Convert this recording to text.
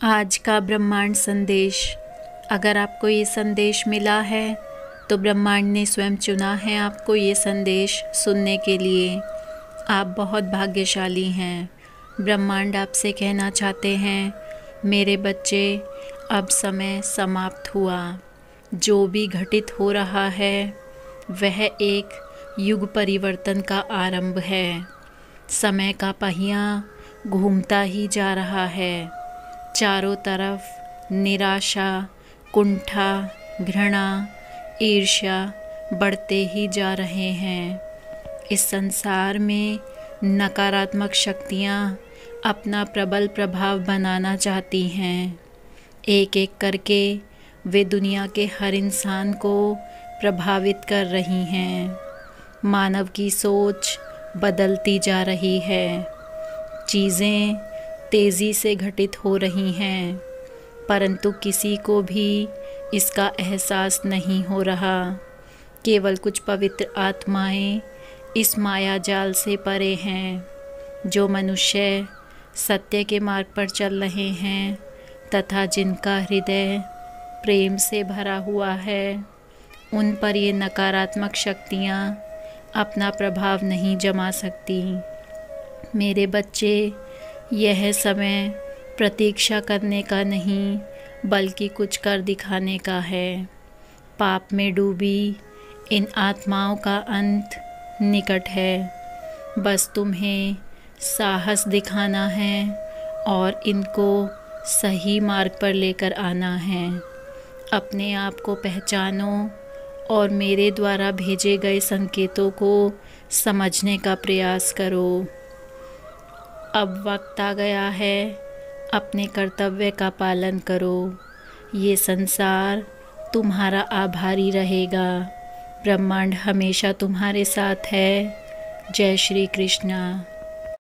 आज का ब्रह्मांड संदेश। अगर आपको ये संदेश मिला है तो ब्रह्मांड ने स्वयं चुना है आपको ये संदेश सुनने के लिए। आप बहुत भाग्यशाली हैं। ब्रह्मांड आपसे कहना चाहते हैं, मेरे बच्चे, अब समय समाप्त हुआ। जो भी घटित हो रहा है वह एक युग परिवर्तन का आरंभ है। समय का पहिया घूमता ही जा रहा है। चारों तरफ निराशा, कुंठा, घृणा, ईर्ष्या बढ़ते ही जा रहे हैं। इस संसार में नकारात्मक शक्तियाँ अपना प्रबल प्रभाव बनाना चाहती हैं। एक एक करके वे दुनिया के हर इंसान को प्रभावित कर रही हैं। मानव की सोच बदलती जा रही है। चीज़ें तेज़ी से घटित हो रही हैं, परंतु किसी को भी इसका एहसास नहीं हो रहा। केवल कुछ पवित्र आत्माएं इस माया जाल से परे हैं। जो मनुष्य सत्य के मार्ग पर चल रहे हैं तथा जिनका हृदय प्रेम से भरा हुआ है, उन पर ये नकारात्मक शक्तियाँ अपना प्रभाव नहीं जमा सकती। मेरे बच्चे, यह समय प्रतीक्षा करने का नहीं बल्कि कुछ कर दिखाने का है। पाप में डूबी इन आत्माओं का अंत निकट है। बस तुम्हें साहस दिखाना है और इनको सही मार्ग पर लेकर आना है। अपने आप को पहचानो और मेरे द्वारा भेजे गए संकेतों को समझने का प्रयास करो। अब वक्त आ गया है, अपने कर्तव्य का पालन करो। ये संसार तुम्हारा आभारी रहेगा। ब्रह्मांड हमेशा तुम्हारे साथ है। जय श्री कृष्णा।